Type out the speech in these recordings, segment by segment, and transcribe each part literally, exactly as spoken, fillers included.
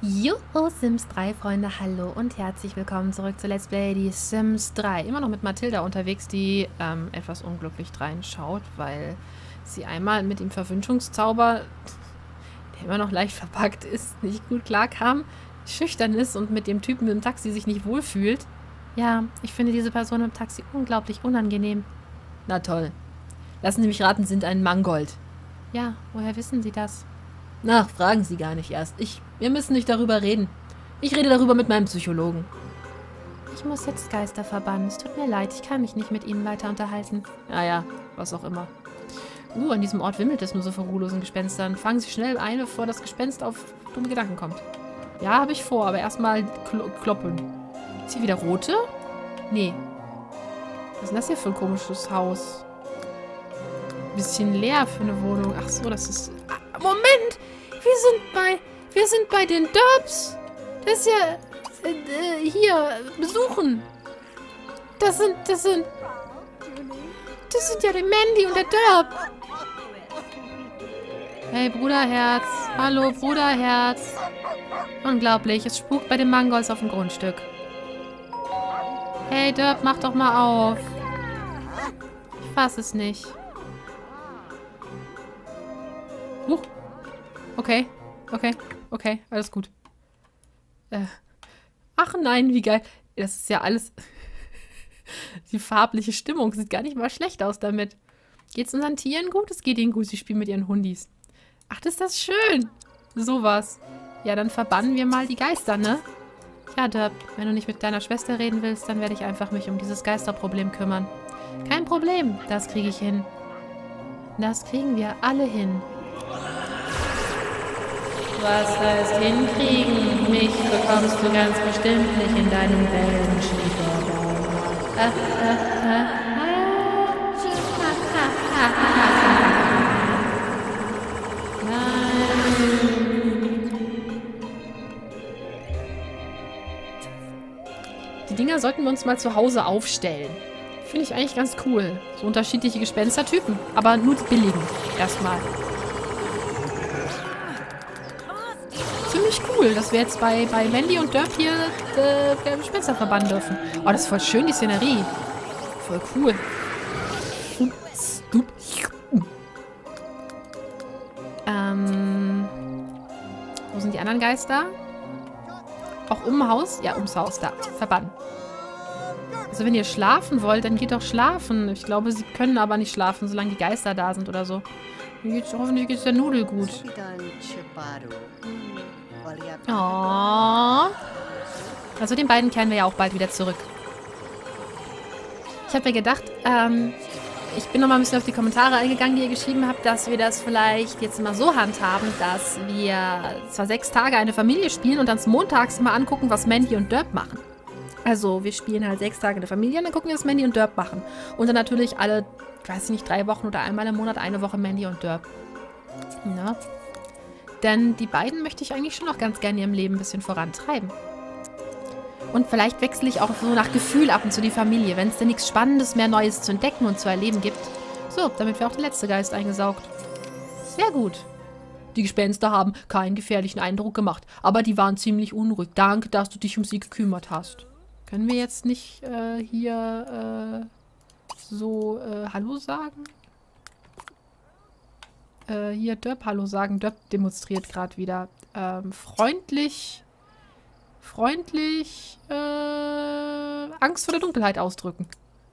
Juhu, Sims drei Freunde, hallo und herzlich willkommen zurück zu Let's Play die Sims drei. Immer noch mit Mathilda unterwegs, die ähm, etwas unglücklich reinschaut, weil sie einmal mit dem Verwünschungszauber, der immer noch leicht verpackt ist, nicht gut klarkam, schüchtern ist und mit dem Typen im Taxi sich nicht wohlfühlt. Ja, ich finde diese Person im Taxi unglaublich unangenehm. Na toll. Lassen Sie mich raten, sind ein Mangold. Ja, woher wissen Sie das? Na, fragen Sie gar nicht erst. Ich, wir müssen nicht darüber reden. Ich rede darüber mit meinem Psychologen. Ich muss jetzt Geister verbannen. Es tut mir leid, ich kann mich nicht mit Ihnen weiter unterhalten. Ja, ja, was auch immer. Uh, an diesem Ort wimmelt es nur so vor ruhelosen Gespenstern. Fangen Sie schnell eine, bevor das Gespenst auf dumme Gedanken kommt. Ja, habe ich vor, aber erstmal kl kloppen. Ist hier wieder rote? Nee. Was ist denn das hier für ein komisches Haus? Bisschen leer für eine Wohnung. Ach so, das ist... Ah, Moment! Wir sind bei... Wir sind bei den Derbs. Das ist ja... Äh, hier, besuchen. Das sind... Das sind... Das sind ja die Mandy und der Derb. Hey, Bruderherz. Hallo, Bruderherz. Unglaublich, es spukt bei den Mangolds auf dem Grundstück. Hey, Derb, mach doch mal auf. Ich fass es nicht. Huch. Okay, okay, okay, alles gut. Äh. Ach nein, wie geil. Das ist ja alles... Die farbliche Stimmung sieht gar nicht mal schlecht aus damit. Geht's unseren Tieren gut? Es geht ihnen gut, sie spielen mit ihren Hundis. Ach, das ist das schön. Sowas. Ja, dann verbannen wir mal die Geister, ne? Ja, Derb, wenn du nicht mit deiner Schwester reden willst, dann werde ich einfach mich um dieses Geisterproblem kümmern. Kein Problem, das kriege ich hin. Das kriegen wir alle hin. Was heißt hinkriegen? Mich bekommst du ganz bestimmt nicht in deinem Wellenschieferbau. Ah, ah, ah, Die Dinger sollten wir uns mal zu Hause aufstellen. Finde ich eigentlich ganz cool. So unterschiedliche Gespenstertypen. Aber nur die billigen. Erstmal. Ziemlich cool, dass wir jetzt bei, bei Mandy und Derb hier äh, der Gespenster verbannen dürfen. Oh, das ist voll schön, die Szenerie. Voll cool. Ähm. Wo sind die anderen Geister? Auch um Haus? Ja, ums Haus, da. Verbannen. Also wenn ihr schlafen wollt, dann geht doch schlafen. Ich glaube, sie können aber nicht schlafen, solange die Geister da sind oder so. Geht's, hoffentlich geht es der Nudel gut. Oh. Also den beiden kehren wir ja auch bald wieder zurück. Ich habe mir gedacht, ähm, ich bin noch mal ein bisschen auf die Kommentare eingegangen, die ihr geschrieben habt, dass wir das vielleicht jetzt mal so handhaben, dass wir zwar sechs Tage eine Familie spielen und dann montags mal angucken, was Mandy und Derb machen. Also wir spielen halt sechs Tage eine Familie und dann gucken wir, was Mandy und Derb machen. Und dann natürlich alle, ich weiß nicht, drei Wochen oder einmal im Monat eine Woche Mandy und Derb. Ja. Denn die beiden möchte ich eigentlich schon noch ganz gerne in ihrem Leben ein bisschen vorantreiben. Und vielleicht wechsle ich auch so nach Gefühl ab und zu die Familie, wenn es denn nichts Spannendes mehr Neues zu entdecken und zu erleben gibt. So, damit wir auch den letzten Geist eingesaugt. Sehr gut. Die Gespenster haben keinen gefährlichen Eindruck gemacht, aber die waren ziemlich unruhig. Danke, dass du dich um sie gekümmert hast. Können wir jetzt nicht äh, hier äh, so äh, Hallo sagen? Äh, hier Derb Hallo sagen. Derb demonstriert gerade wieder. Ähm, freundlich... Freundlich äh, Angst vor der Dunkelheit ausdrücken.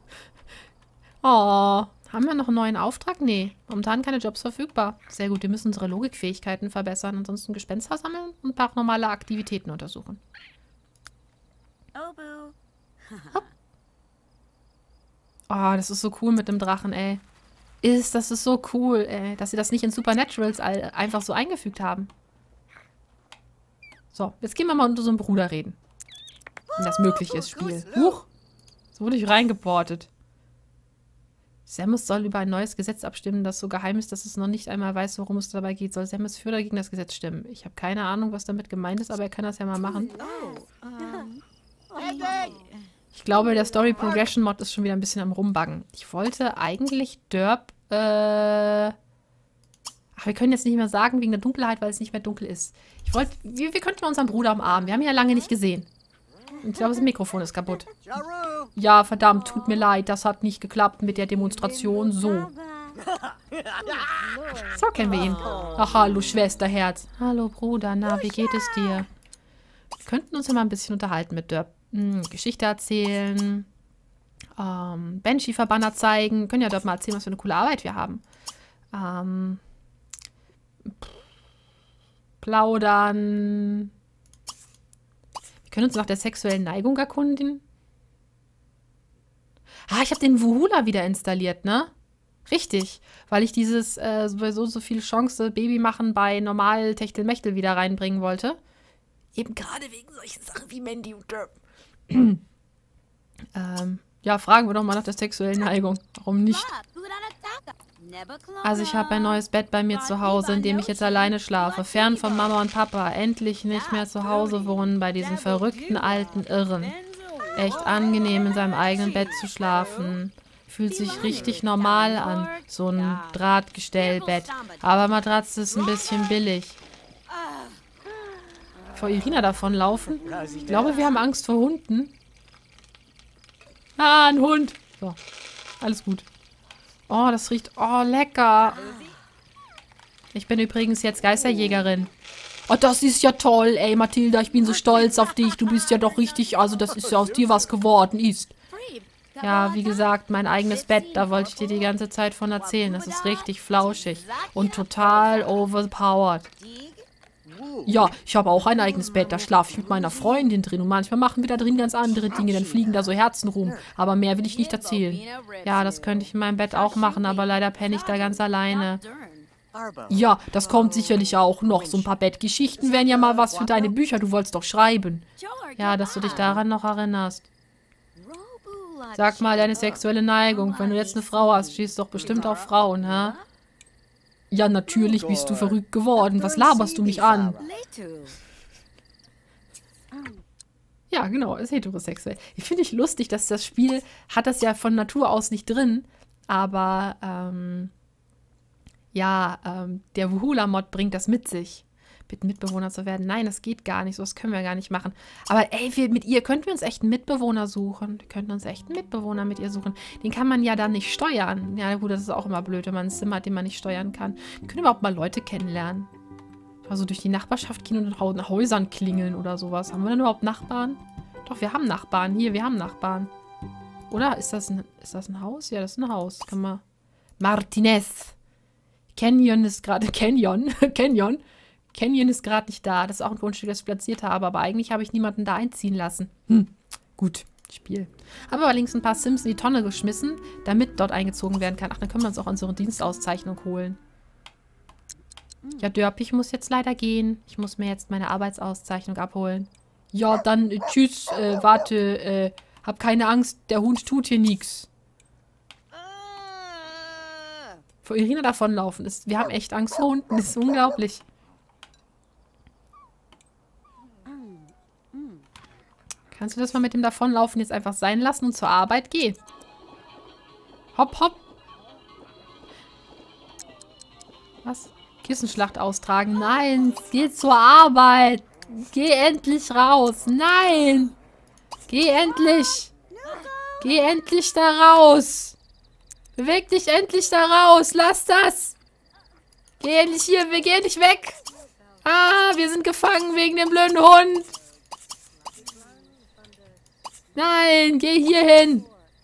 Oh, haben wir noch einen neuen Auftrag? Nee, momentan keine Jobs verfügbar. Sehr gut, wir müssen unsere Logikfähigkeiten verbessern. Ansonsten Gespenster sammeln und paranormale Aktivitäten untersuchen. Hopp. Oh, das ist so cool mit dem Drachen, ey. Ist, das ist so cool, ey. Dass sie das nicht in Supernaturals einfach so eingefügt haben. So, jetzt gehen wir mal unter so einen Bruder reden. Wenn das möglich ist, Spiel. Huch! So wurde ich reingeportet. Samus soll über ein neues Gesetz abstimmen, das so geheim ist, dass es noch nicht einmal weiß, worum es dabei geht. Soll Samus für oder gegen das Gesetz stimmen? Ich habe keine Ahnung, was damit gemeint ist, aber er kann das ja mal machen. Ich glaube, der Story Progression Mod ist schon wieder ein bisschen am Rumbuggen. Ich wollte eigentlich Derb, äh... Ach, wir können jetzt nicht mehr sagen wegen der Dunkelheit, weil es nicht mehr dunkel ist. Ich wollte, wir, wir könnten unseren Bruder umarmen. Wir haben ihn ja lange nicht gesehen. Ich glaube, das Mikrofon ist kaputt. Ja, verdammt, tut mir leid. Das hat nicht geklappt mit der Demonstration. So. So kennen wir ihn. Ach, hallo, Schwesterherz. Hallo, Bruder. Na, wie geht es dir? Wir könnten uns ja mal ein bisschen unterhalten mit Derp. Hm, Geschichte erzählen. Ähm, Banshee-Verbanner zeigen. Können ja dort mal erzählen, was für eine coole Arbeit wir haben. Ähm... Plaudern. Wir können uns nach der sexuellen Neigung erkundigen. Ah, ich habe den Wuhula wieder installiert, ne? Richtig. Weil ich dieses äh, so, so viel Chance Baby machen bei normal Techtelmechtel wieder reinbringen wollte. Eben gerade wegen solchen Sachen wie Mandy und Derp. ähm, ja, fragen wir doch mal nach der sexuellen Neigung. Warum nicht? Also ich habe ein neues Bett bei mir zu Hause, in dem ich jetzt alleine schlafe, fern von Mama und Papa, endlich nicht mehr zu Hause wohnen bei diesen verrückten alten Irren. Echt angenehm, in seinem eigenen Bett zu schlafen. Fühlt sich richtig normal an, so ein Drahtgestellbett. Aber Matratze ist ein bisschen billig. Vor Irina davonlaufen? Ich glaube, wir haben Angst vor Hunden. Ah, ein Hund. So, alles gut. Oh, das riecht... Oh, lecker. Ich bin übrigens jetzt Geisterjägerin. Oh, das ist ja toll, ey, Mathilda. Ich bin so stolz auf dich. Du bist ja doch richtig... Also, das ist ja aus dir was geworden ist. Ja, wie gesagt, mein eigenes Bett. Da wollte ich dir die ganze Zeit von erzählen. Das ist richtig flauschig. Und total overpowered. Ja, ich habe auch ein eigenes Bett. Da schlafe ich mit meiner Freundin drin. Und manchmal machen wir da drin ganz andere Dinge. Dann fliegen da so Herzen rum. Aber mehr will ich nicht erzählen. Ja, das könnte ich in meinem Bett auch machen. Aber leider penne ich da ganz alleine. Ja, das kommt sicherlich auch noch. So ein paar Bettgeschichten wären ja mal was für deine Bücher. Du wolltest doch schreiben. Ja, dass du dich daran noch erinnerst. Sag mal deine sexuelle Neigung. Wenn du jetzt eine Frau hast, stehst du doch bestimmt auf Frauen, hä? Ja, natürlich bist du verrückt geworden. Was laberst du mich an? Ja, genau, ist heterosexuell. Ich finde ich lustig, dass das Spiel hat das ja von Natur aus nicht drin, aber ähm, ja, ähm, der Wuhula-Mod bringt das mit sich. Mit Mitbewohner zu werden. Nein, das geht gar nicht. So, das können wir gar nicht machen. Aber ey, wir, mit ihr könnten wir uns echt einen Mitbewohner suchen. Wir könnten uns echt einen Mitbewohner mit ihr suchen. Den kann man ja dann nicht steuern. Ja gut, das ist auch immer blöd, wenn man ein Zimmer hat, den man nicht steuern kann. Wir können überhaupt mal Leute kennenlernen. Also durch die Nachbarschaft gehen und nach Häusern klingeln oder sowas. Haben wir denn überhaupt Nachbarn? Doch, wir haben Nachbarn. Hier, wir haben Nachbarn. Oder? Ist das ein, ist das ein Haus? Ja, das ist ein Haus. Kann man... Martinez. Canyon ist gerade... Canyon? Canyon? Canyon ist gerade nicht da. Das ist auch ein Grundstück, das ich platziert habe. Aber eigentlich habe ich niemanden da einziehen lassen. Hm, gut. Spiel. Habe aber links ein paar Sims in die Tonne geschmissen, damit dort eingezogen werden kann. Ach, dann können wir uns auch unsere Dienstauszeichnung holen. Ja, Dörp, ich muss jetzt leider gehen. Ich muss mir jetzt meine Arbeitsauszeichnung abholen. Ja, dann äh, tschüss. Äh, warte, äh, hab keine Angst. Der Hund tut hier nichts. Vor Irina davonlaufen. Ist, wir haben echt Angst vor Hunden. Das ist unglaublich. Kannst du das mal mit dem Davonlaufen jetzt einfach sein lassen und zur Arbeit gehen? Hopp, hopp. Was? Kissenschlacht austragen. Nein, geh zur Arbeit. Geh endlich raus. Nein. Geh endlich. Geh endlich da raus. Beweg dich endlich da raus. Lass das. Geh endlich hier. Wir gehen nicht weg. Ah, wir sind gefangen wegen dem blöden Hund. Nein, geh hier hin.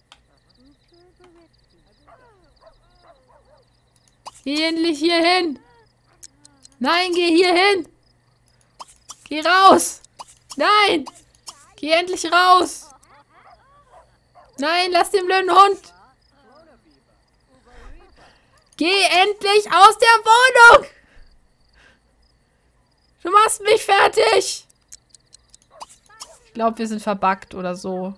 Geh endlich hier hin. Nein, geh hier hin. Geh raus. Nein. Geh endlich raus. Nein, lass den blöden Hund. Geh endlich aus der Wohnung. Du machst mich fertig. Ich glaube, wir sind verbuggt oder so.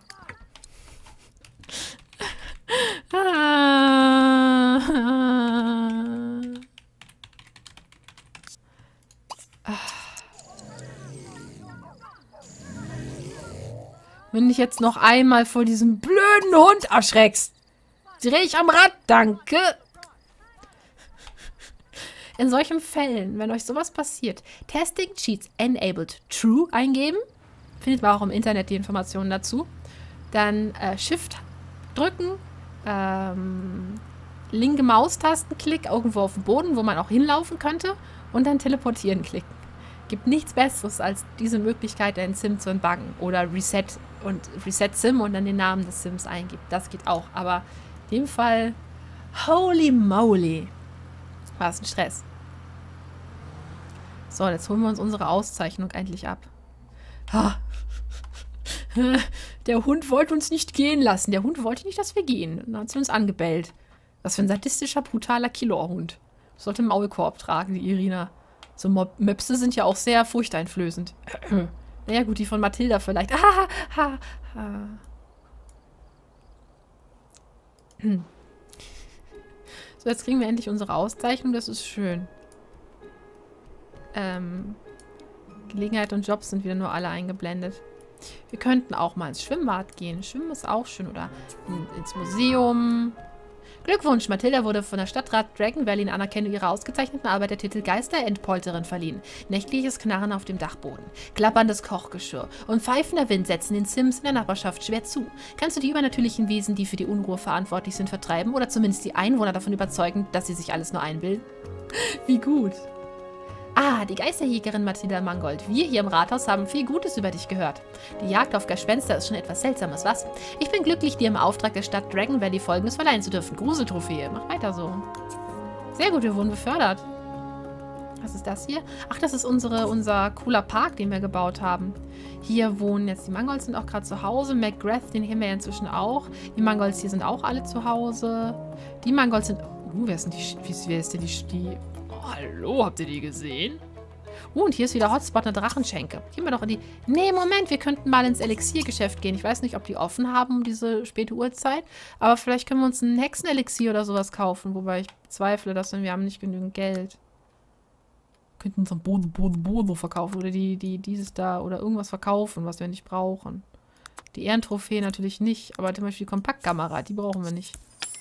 Wenn dich jetzt noch einmal vor diesem blöden Hund erschreckst, drehe ich am Rad. Danke. In solchen Fällen, wenn euch sowas passiert, Testing Cheats Enabled True eingeben. Findet man auch im Internet die Informationen dazu. Dann äh, Shift drücken, ähm, linke Maustastenklick irgendwo auf den Boden, wo man auch hinlaufen könnte und dann teleportieren klicken. Gibt nichts Besseres als diese Möglichkeit, einen Sim zu entbuggen oder Reset und Reset Sim und dann den Namen des Sims eingibt. Das geht auch, aber in dem Fall holy moly, war es ein Stress. So, jetzt holen wir uns unsere Auszeichnung endlich ab. Ha. Der Hund wollte uns nicht gehen lassen. Der Hund wollte nicht, dass wir gehen. Dann hat sie uns angebellt. Was für ein sadistischer, brutaler Killerhund. Sollte einen Maulkorb tragen, die Irina. So Mob Möpse sind ja auch sehr furchteinflößend. Naja gut, die von Mathilda vielleicht. Ah, ha, ha. So, jetzt kriegen wir endlich unsere Auszeichnung. Das ist schön. Ähm, Gelegenheit und Jobs sind wieder nur alle eingeblendet. Wir könnten auch mal ins Schwimmbad gehen. Schwimmen ist auch schön. Oder in, ins Museum. Glückwunsch, Mathilda wurde von der Stadtrat Dragon Valley in Anerkennung ihrer ausgezeichneten Arbeit der Titel Geisterentpolterin verliehen. Nächtliches Knarren auf dem Dachboden, klapperndes Kochgeschirr und pfeifender Wind setzen den Sims in der Nachbarschaft schwer zu. Kannst du die übernatürlichen Wesen, die für die Unruhe verantwortlich sind, vertreiben oder zumindest die Einwohner davon überzeugen, dass sie sich alles nur einbilden? Wie gut. Ah, die Geisterjägerin Mathilda Mangold. Wir hier im Rathaus haben viel Gutes über dich gehört. Die Jagd auf Gespenster ist schon etwas Seltsames, was? Ich bin glücklich, dir im Auftrag der Stadt Dragon Valley Folgendes verleihen zu dürfen. Gruseltrophäe. Mach weiter so. Sehr gut, wir wurden befördert. Was ist das hier? Ach, das ist unsere, unser cooler Park, den wir gebaut haben. Hier wohnen jetzt die Mangolds, sind auch gerade zu Hause. McGrath, den kennen wir ja inzwischen auch. Die Mangolds hier sind auch alle zu Hause. Die Mangolds sind... Uh, wer ist denn die... Wer ist denn die... die oh, hallo, habt ihr die gesehen? Uh, und hier ist wieder Hotspot, eine Drachenschenke. Gehen wir doch in die... Nee, Moment, wir könnten mal ins Elixiergeschäft gehen. Ich weiß nicht, ob die offen haben um diese späte Uhrzeit. Aber vielleicht können wir uns ein Hexenelixier oder sowas kaufen. Wobei ich bezweifle, dass wir haben nicht genügend Geld. Wir könnten uns am Boden, Boden, Boden verkaufen. Oder die, die, dieses da, oder irgendwas verkaufen, was wir nicht brauchen. Die Ehrentrophäe natürlich nicht. Aber zum Beispiel die Kompaktkamera, die brauchen wir nicht.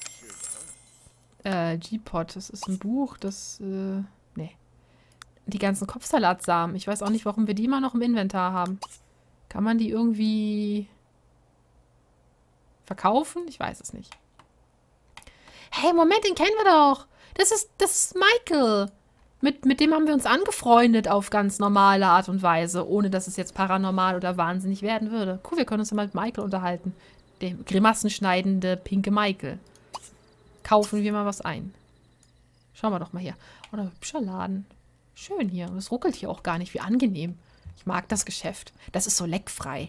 Äh, G-Pod, das ist ein Buch, das, äh, nee. Die ganzen Kopfsalatsamen. Ich weiß auch nicht, warum wir die immer noch im Inventar haben. Kann man die irgendwie verkaufen? Ich weiß es nicht. Hey, Moment, den kennen wir doch. Das ist, das ist Michael. Mit, mit dem haben wir uns angefreundet auf ganz normale Art und Weise, ohne dass es jetzt paranormal oder wahnsinnig werden würde. Cool, wir können uns ja mal mit Michael unterhalten. Der grimassenschneidende pinke Michael. Kaufen wir mal was ein. Schauen wir doch mal hier. Oh, ein hübscher Laden. Schön hier. Und es ruckelt hier auch gar nicht. Wie angenehm. Ich mag das Geschäft. Das ist so leckfrei.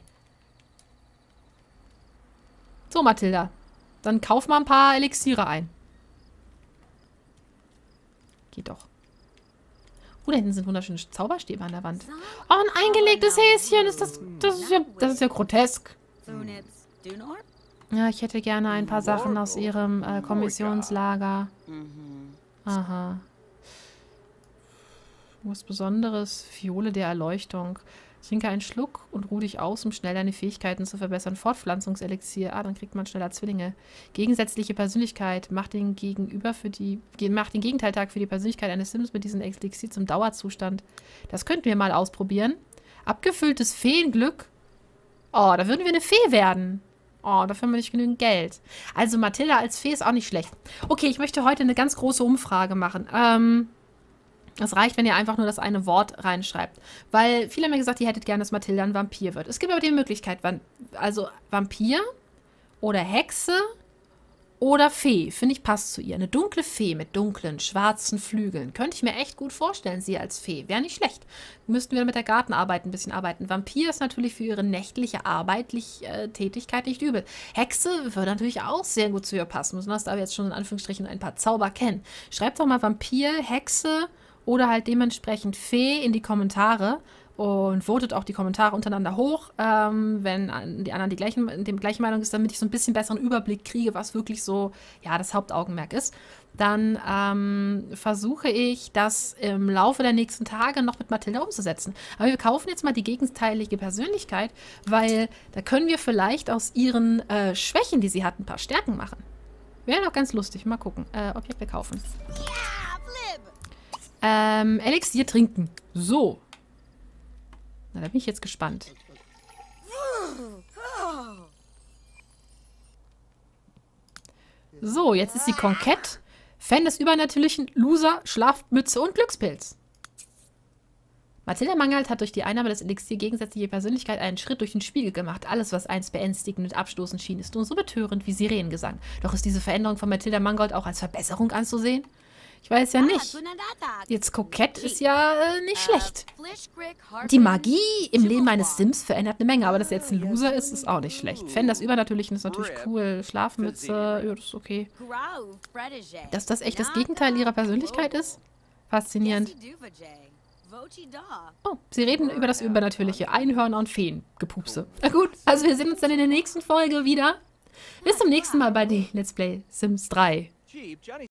So, Mathilda. Dann kauf mal ein paar Elixiere ein. Geht doch. Oh, da hinten sind wunderschöne Zauberstäbe an der Wand. Oh, ein eingelegtes Häschen. Ist das, das, ist ja, das ist ja grotesk. Ja, ich hätte gerne ein paar Sachen aus ihrem äh, Kommissionslager. Aha. Was Besonderes. Fiole der Erleuchtung. Trinke einen Schluck und ruh dich aus, um schnell deine Fähigkeiten zu verbessern. Fortpflanzungselixier. Ah, dann kriegt man schneller Zwillinge. Gegensätzliche Persönlichkeit. Macht den Gegenüber für die... Macht den Gegenteiltag für die Persönlichkeit eines Sims mit diesem Elixier zum Dauerzustand. Das könnten wir mal ausprobieren. Abgefülltes Feenglück. Oh, da würden wir eine Fee werden. Oh, dafür haben wir nicht genügend Geld. Also Mathilda als Fee ist auch nicht schlecht. Okay, ich möchte heute eine ganz große Umfrage machen. Ähm, es reicht, wenn ihr einfach nur das eine Wort reinschreibt. Weil viele haben mir gesagt, ihr hättet gerne, dass Mathilda ein Vampir wird. Es gibt aber die Möglichkeit, also Vampir oder Hexe oder Fee. Finde ich, passt zu ihr. Eine dunkle Fee mit dunklen, schwarzen Flügeln. Könnte ich mir echt gut vorstellen, sie als Fee. Wäre nicht schlecht. Müssten wir mit der Gartenarbeit ein bisschen arbeiten. Vampir ist natürlich für ihre nächtliche arbeitliche äh, Tätigkeit nicht übel. Hexe würde natürlich auch sehr gut zu ihr passen. Besonders da wir jetzt schon in Anführungsstrichen ein paar Zauber kennen. Schreibt doch mal Vampir, Hexe oder halt dementsprechend Fee in die Kommentare. Und votet auch die Kommentare untereinander hoch, ähm, wenn die anderen die gleichen, die gleiche Meinung ist, damit ich so ein bisschen besseren Überblick kriege, was wirklich so, ja, das Hauptaugenmerk ist. Dann ähm, versuche ich, das im Laufe der nächsten Tage noch mit Mathilda umzusetzen. Aber wir kaufen jetzt mal die gegenteilige Persönlichkeit, weil da können wir vielleicht aus ihren äh, Schwächen, die sie hat, ein paar Stärken machen. Wäre doch ganz lustig. Mal gucken. Äh, Objekte kaufen. Ähm, Elixier trinken. So. Na, da bin ich jetzt gespannt. So, jetzt ist sie Konkett. Fan des Übernatürlichen, Loser, Schlafmütze und Glückspilz. Mathilda Mangald hat durch die Einnahme des Elixier gegensätzliche Persönlichkeit einen Schritt durch den Spiegel gemacht. Alles, was einst beängstigend und abstoßend schien, ist nun so betörend wie Sirenengesang. Doch ist diese Veränderung von Mathilda Mangold auch als Verbesserung anzusehen? Ich weiß ja nicht. Jetzt kokett ist ja äh, nicht schlecht. Die Magie im Leben eines Sims verändert eine Menge, aber dass er jetzt ein Loser ist, ist auch nicht schlecht. Fan des Übernatürlichen ist natürlich cool. Schlafmütze, ja, das ist okay. Dass das echt das Gegenteil ihrer Persönlichkeit ist? Faszinierend. Oh, sie reden über das Übernatürliche. Einhörner und Feen. Gepupse. Na gut, also wir sehen uns dann in der nächsten Folge wieder. Bis zum nächsten Mal bei die Let's Play Sims drei.